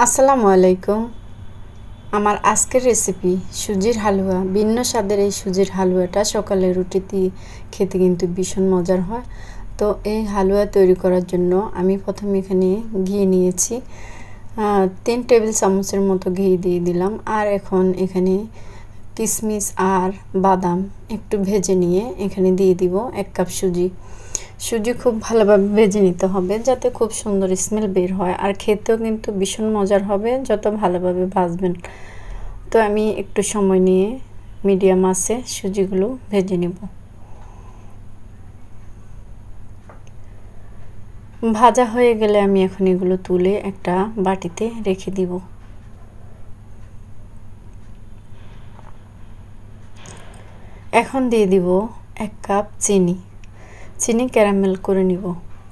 আসসালামু আলাইকুম। আমার আজকের রেসিপি সুজির হালুয়া। ভিন্ন স্বাদের এই সুজির হালুয়াটা সকালে রুটি দিয়ে খেতে কিন্তু ভীষণ মজার হয়। তো এই হালুয়া তৈরি করার জন্য আমি প্রথমে এখানে ঘি নিয়েছি, 3 টেবিল চামচের মতো ঘি দিয়ে দিলাম। আর এখন এখানে কিশমিশ আর বাদাম একটু ভেজে নিয়ে এখানে দিয়ে দিব 1 কাপ সুজি। সুজি খুব ভালোভাবে ভেজে নিতে হবে যাতে খুব সুন্দর স্মেল বের হয়, আর খেতেও কিন্তু ভীষণ মজার হবে যত ভালোভাবে ভাজবেন। তো আমি একটু সময় নিয়ে মিডিয়াম আঁচে সুজিগুলো ভেজে নেব। ভাজা হয়ে গেলে আমি এখন এগুলো তুলে একটা বাটিতে রেখে দিব। এখন দিয়ে দিব 1 কাপ চিনি ক্যারামেল করে নিব।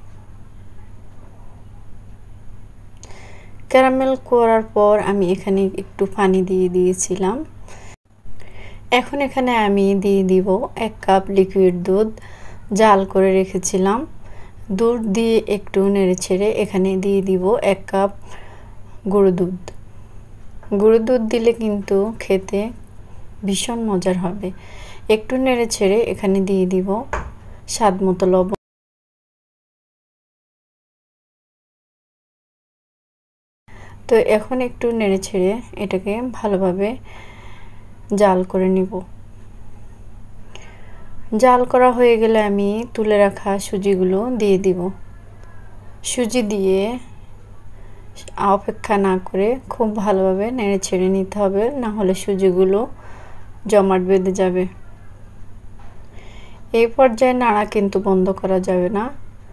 ক্যারামেল করার পর আমি এখানে একটু পানি দিয়ে দিয়েছিলাম। এখন এখানে আমি দিয়ে দিব 1 কাপ লিকুইড দুধ, জাল করে রেখেছিলাম। দুধ দিয়ে একটু নেড়ে ছেড়ে এখানে দিয়ে দিব 1 কাপ গুঁড়ো দুধ। গুঁড়ো দুধ দিলে কিন্তু খেতে ভীষণ মজার হবে। একটু নেড়ে ছেড়ে এখানে দিয়ে দিব স্বাদ মতো লবণ। তো এখন একটু নেড়ে ছেড়ে এটাকে ভালোভাবে জাল করে নিব। জাল করা হয়ে গেলে আমি তুলে রাখা সুজিগুলো দিয়ে দিব। সুজি দিয়ে অপেক্ষা না করে খুব ভালোভাবে নেড়ে ছেড়ে নিতে হবে, না হলে সুজিগুলো জমাট বেঁধে যাবে। এই পর্যায়ে নাড়া কিন্তু বন্ধ করা যাবে না।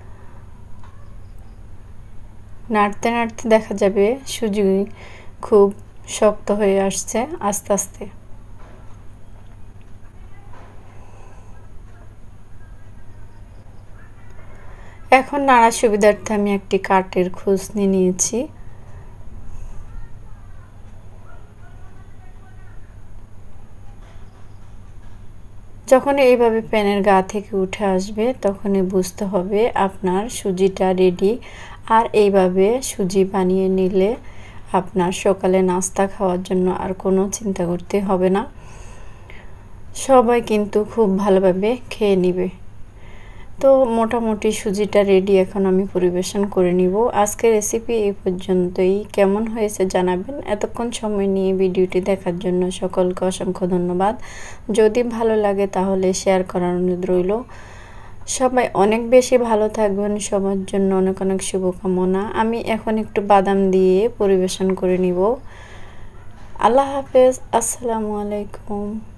নাড়তে নাড়তে দেখা যাবে সুজি খুব শক্ত হয়ে আসছে আস্তে আস্তে। এখন নাড়ার সুবিধার্থে আমি একটি কাঠের খুসনি নিয়েছি। যখন এইভাবে প্যানের গা থেকে উঠে আসবে তখনই বুঝতে হবে আপনার সুজিটা রেডি। আর এইভাবে সুজি বানিয়ে নিলে আপনার সকালে নাস্তা খাওয়ার জন্য আর কোনো চিন্তা করতে হবে না। সবাই কিন্তু খুব ভালোভাবে খেয়ে নেবে। তো মোটামুটি সুজিটা রেডি, এখন আমি পরিবেশন করে নিব। আজকের রেসিপি এই পর্যন্তই। কেমন হয়েছে জানাবেন। এতক্ষণ সময় নিয়ে ভিডিওটি দেখার জন্য সকলকে অসংখ্য ধন্যবাদ। যদি ভালো লাগে তাহলে শেয়ার করার অনুরোধ রইল। সবাই অনেক বেশি ভালো থাকবেন, সবার জন্য অনেক অনেক শুভকামনা। আমি এখন একটু বাদাম দিয়ে পরিবেশন করে নিব। আল্লাহ হাফেজ। আসসালামু আলাইকুম।